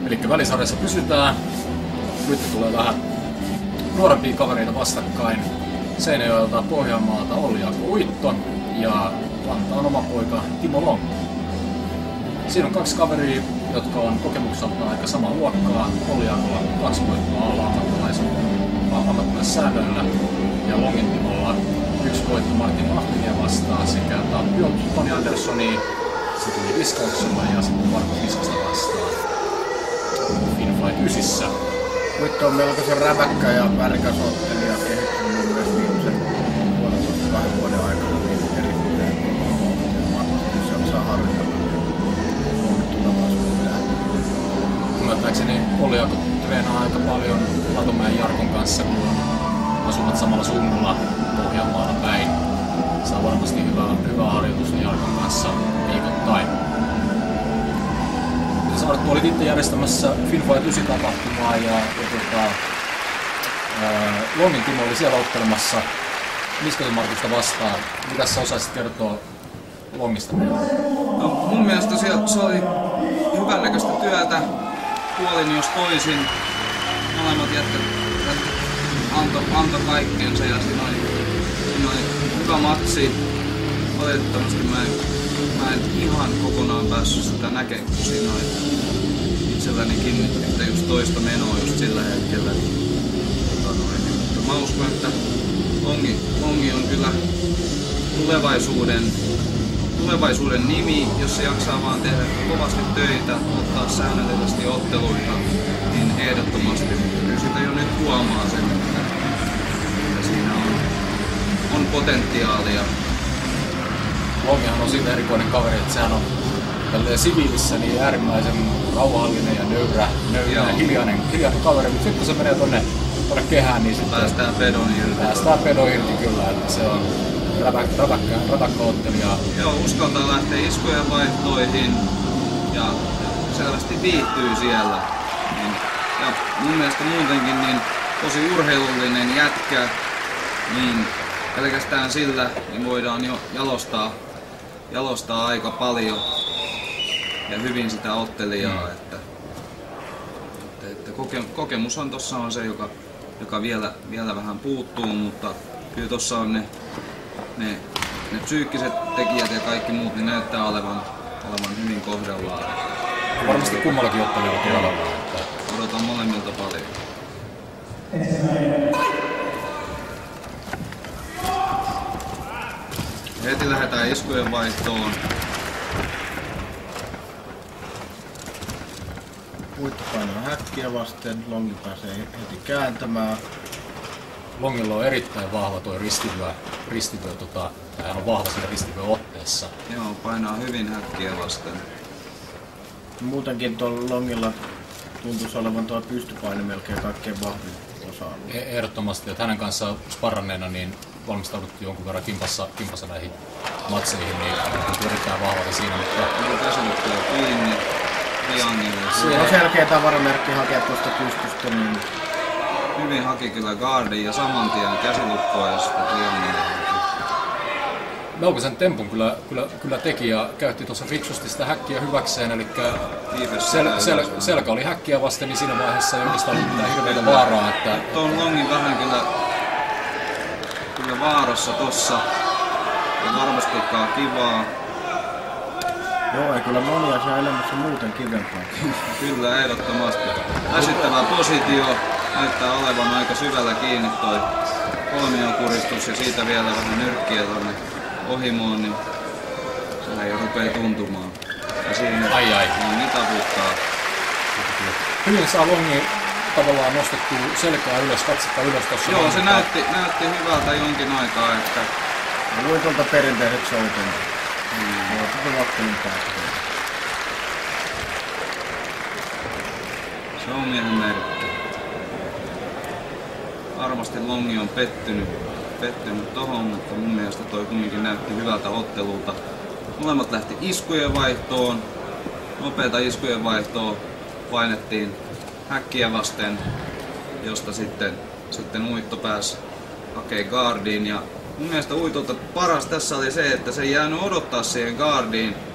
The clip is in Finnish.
Eli välisarjassa pysytään. Nyt tulee vähän nuorempia kavereita vastakkain. Seinäjoelta Pohjanmaalta Olli-Jaakko Uitto ja Vantaan oma poika Timo Long. Siinä on kaksi kaveria, jotka on kokemukseltaan aika samaa luokkaa. Olli-Jaakolla 2 voittoa alla ammattilaissäännöillä ja Longin Timolla 1 voitto Martin Mahtinia vastaan sekä tappiot Toni Anderssoni, se tuli viskauksella ja sitten Marko Kiskasta vastaan Finfight 9. Uitto on melkoisen räväkkä ja värikäs ottelija kehittynyt myös viimeisen 1,5 vuoden aikana niin erittäin se on saa harjoitella ymmärtääkseni Olli-Jaakko treenaa aika paljon Latomäen Jarkon kanssa, kun asuvat samalla suunnalla Pohjanmaalla päin. Saa varmasti hyvää harjoitusta Jarkon kanssa viikoittain. Kuten sanottu, olit itse järjestämässä Finfight 9 tapahtumaa ja Longin Timo oli siellä ottelemassa Niskasen Markusta vastaan. Mitä sä osaisit kertoa Longista meille? No, mun mielestä se oli hyvännäköistä työtä. Puolin jos toisin. Molemmat jätkät antoi kaikkensa ja siinä oli hyvä matsi. Valitettavasti mä en ihan kokonaan päässyt sitä näkemään, kun siinä oli itsellänikin että just toista menoa just sillä hetkellä. Mutta mä uskon, että Longi on kyllä tulevaisuuden nimi, jos se jaksaa vaan tehdä kovasti töitä, ottaa säännöllisesti otteluita, niin ehdottomasti. Kyllä sitä jo nyt huomaa sen, että siinä on potentiaalia. Longihan on siitä erikoinen kaveri, että sehän on siviilissä niin äärimmäisen rauhallinen ja nöyrä ja hiljainen kaveri, mutta sitten kun se menee tonne kehään, niin sitten päästään pedon irti kyllä, että se on räväkkä ottelija. Joo, uskaltaa lähteä iskujen vaihtoihin ja selvästi viihtyy siellä. Ja mun mielestä muutenkin niin tosi urheilullinen jätkä, niin pelkästään sillä niin voidaan jo jalostaa aika paljon ja hyvin sitä ottelijaa. Että kokemushan tossa on se, joka vielä vähän puuttuu, mutta kyllä tossa on ne psyykkiset tekijät ja kaikki muut niin näyttää olevan hyvin kohdallaan. Varmasti kummallakin ottelijalla tuolla. Odotan molemmilta paljon. Heti lähdetään iskujen vaihtoon. Uitto painaa häkkiä vasten, Longi pääsee heti kääntämään. Longilla on erittäin vahva tuo ristivyö, hän on vahva siinä ristivyöotteessa. Joo, painaa hyvin häkkiä vasten. Muutenkin tuolla Longilla tuntuisi olevan tuo pystypaine melkein kaikkein vahvin osa-alue. Ehdottomasti, että hänen kanssaan sparranneena niin valmistauduttiin jonkun verran kimpassa näihin matseihin, niin on erittäin vahvalta siinä. Mutta käsilyttyä kiinni, triangille. Se on selkeä tavaramerkki hakea tuosta pystystä. Niin hyvin haki kyllä guardin ja saman tien käsilukkoa ja sitten triangille. Melkoisen tempun kyllä teki ja käytti tuossa fiksusti sitä häkkiä hyväkseen, eli selkä oli häkkiä vasten, niin siinä vaiheessa ei oikeastaan ollut mitään hirveitä vaaraa. Tuon Longin vähän kyllä vaarassa tossa, ei varmastikaan kivaa. Joo, ei kyllä monia saa elämässä muuten kivempaa. Kyllä, ehdottomasti. Väsyttävä positio, näyttää olevan aika syvällä kiinni toi kolmiokuristus ja siitä vielä vähän nyrkkiä tonne ohimoon, niin sehän jo rupee tuntumaan. Ja siinä niin taputtaa. Hyvin saa Longi tavallaan nostettua selkää ylös, katsikka ylös tossa. Joo, se näytti hyvältä jonkin aikaa, että luin tuolta perinteiset souteen. Joo, tuolta vattelin päästä. Se on miehen merkki. Varmasti Longi on pettynyt tohon, mutta mun mielestä toi kumminkin näytti hyvältä ottelulta. Molemmat lähti iskujen vaihtoon, nopeata iskujen vaihtoa painettiin häkkiä vasten, josta sitten Uitto pääsi hakemaan guardiin. Ja mun mielestä Uitolta paras tässä oli se, että se ei jäänyt odottaa siihen guardiin,